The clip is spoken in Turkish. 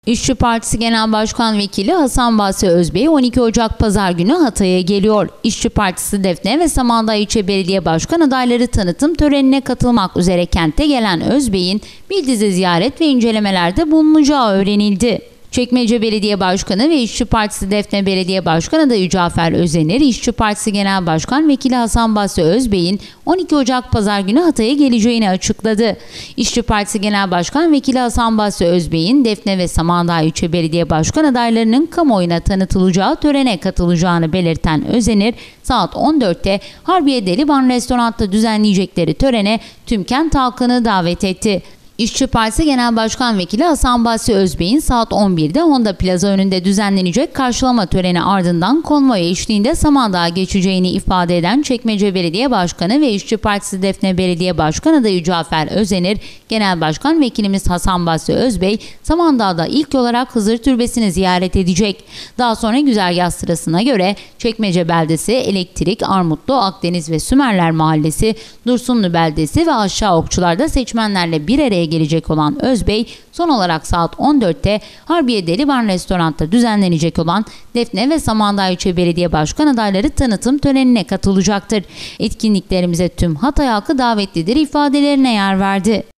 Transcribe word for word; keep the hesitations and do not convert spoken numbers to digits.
İşçi Partisi Genel Başkan Vekili Hasan Basri Özbey on iki Ocak Pazar günü Hatay'a geliyor. İşçi Partisi Defne ve Samandağ İlçe Belediye Başkan adayları tanıtım törenine katılmak üzere kente gelen Özbey'in bir dizi ziyaret ve incelemelerde bulunacağı öğrenildi. Çekmece Belediye Başkanı ve İşçi Partisi Defne Belediye Başkan adayı Cafer Özenir, İşçi Partisi Genel Başkan Vekili Hasan Basri Özbey'in on iki Ocak Pazar günü Hatay'a geleceğini açıkladı. İşçi Partisi Genel Başkan Vekili Hasan Basri Özbey'in Defne ve Samandağ İlçe Belediye Başkan adaylarının kamuoyuna tanıtılacağı törene katılacağını belirten Özenir, saat on dörtte Harbiye Deliban Restoran'ta düzenleyecekleri törene tüm kent halkını davet etti. İşçi Partisi Genel Başkan Vekili Hasan Basri Özbey'in saat on birde Honda Plaza önünde düzenlenecek karşılama töreni ardından konvoy eşliğinde Samandağ'a geçeceğini ifade eden Çekmece Belediye Başkanı ve İşçi Partisi Defne Belediye Başkan adayı Cafer Özenir, Genel Başkan Vekilimiz Hasan Basri Özbey, Samandağ'da ilk olarak Hızır Türbesi'ni ziyaret edecek. Daha sonra güzergah sırasına göre Çekmece Beldesi, Elektrik, Armutlu, Akdeniz ve Sümerler Mahallesi, Dursunlu Beldesi ve Aşağı Okçular'da seçmenlerle bir araya gelecek olan Özbey, son olarak saat on dörtte Harbiye Deliban Restoran'ta düzenlenecek olan Defne ve Samandağ İlçe Belediye Başkan adayları tanıtım törenine katılacaktır. Etkinliklerimize tüm Hatay halkı davetlidir ifadelerine yer verdi.